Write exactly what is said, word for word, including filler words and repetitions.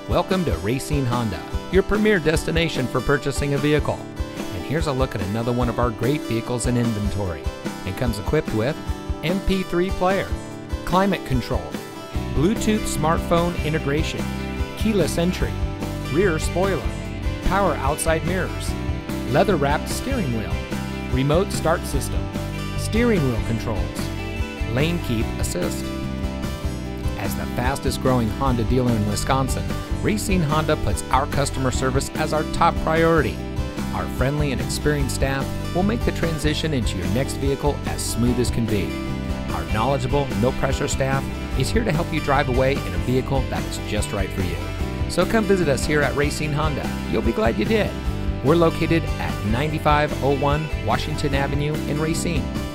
Welcome to Racine Honda, your premier destination for purchasing a vehicle. And here's a look at another one of our great vehicles in inventory. It comes equipped with M P three player, climate control, Bluetooth smartphone integration, keyless entry, rear spoiler, power outside mirrors, leather-wrapped steering wheel, remote start system, steering wheel controls, lane keep assist. As the fastest growing Honda dealer in Wisconsin, Racine Honda puts our customer service as our top priority. Our friendly and experienced staff will make the transition into your next vehicle as smooth as can be. Our knowledgeable, no-pressure staff is here to help you drive away in a vehicle that is just right for you. So come visit us here at Racine Honda. You'll be glad you did. We're located at ninety-five oh one Washington Avenue in Racine.